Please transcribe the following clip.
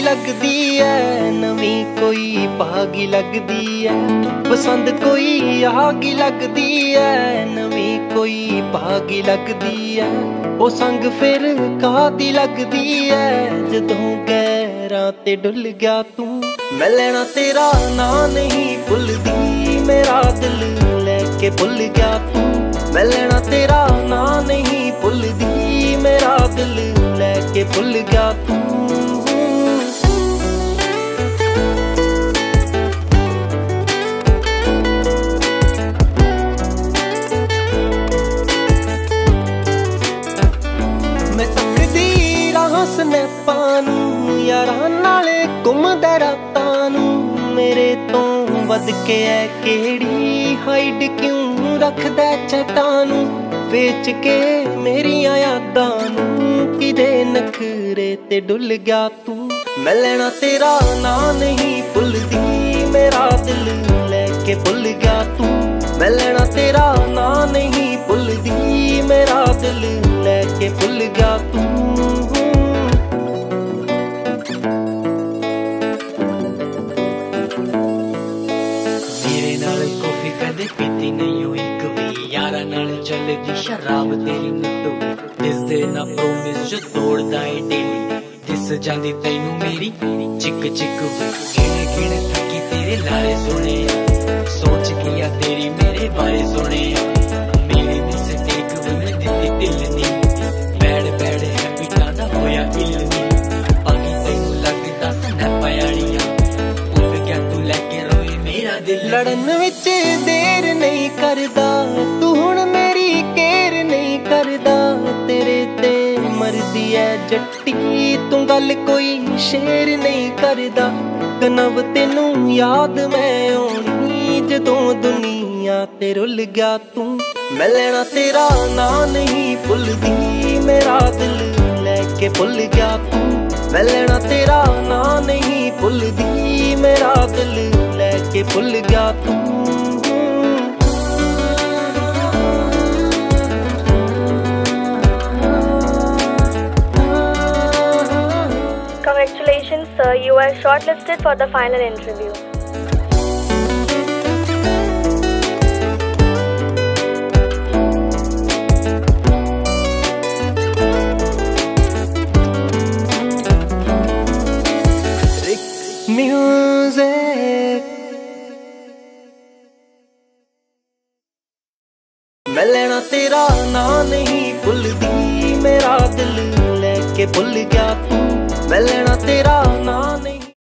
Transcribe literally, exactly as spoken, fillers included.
लगदी है, नवी कोई भागी लगदी है। पसंद कोई आगी लगदी है, नवी कोई भागी लगदी है। ओ संग फिर कादी लगदी है, जदों गैरां ते डुल गया तू। मैं लेना तेरा ना नहीं भुलदी, मेरा दिल लेके भुल गया तू। मैं लेना तेरा ना नहीं भुलदी, मेरा दिल लेके भुल गया तू। मैं तकदी राह स्नैपां नूं, यारां नाले घुमदा रातां नूं। मेरे तो वध के है केड़ी हाइड क्यों रखदा चटां नूं। बेच के मेरियां यादां नूं, किदे नखरे ते डुल गया तू। मैं लेना तेरा ना नहीं भुलदी, मेरा दिल लेके भुल गया तू। मैं लेना तेरा ना नहीं भुलदी, मेरा दिल लेके भुल गया तू। मेरे नाल कॉफी कदे पीती नहीं हुई कभी, यारा नाल चलदी शराब तेरी नुट्टू। दिसदे ना प्रोमिस जो तोड़दा है डेली, दिस जांदी तैनू मेरी चिक चिक। गिण गिण थकी तेरे लारे सुने, सोच किया तेरी मेरे बारे सुने। मेरी मिस्टेक मैं दित्ती दिल नी, बैड बैड हैबिटां दा होया इल नी। बाकी तैनू लगदा स्नैपां आड़ियां, भुल गया तू लैके रोए मेरा दिल। लड़न विच देर नहीं करदा, तू हुण मेरी केयर नहीं करदा। तेरे ते मर्जी है जट्टी, तू गल कोई शेर नहीं करदा। कनव तेनू याद मैं आउणी, जदों दुनिया ते रुल गया तू। मैं लेना तेरा ना नहीं भुलदी, मेरा दिल लेके भुल गया तू। मैं लेना तेरा ना नहीं भुलदी, मेरा दिल लेके भुल गया तू। Congratulations, sir. You are shortlisted for the final interview. Music. मैं लेना तेरा ना नहीं भुलदी, मेरा दिल लेके भुल गया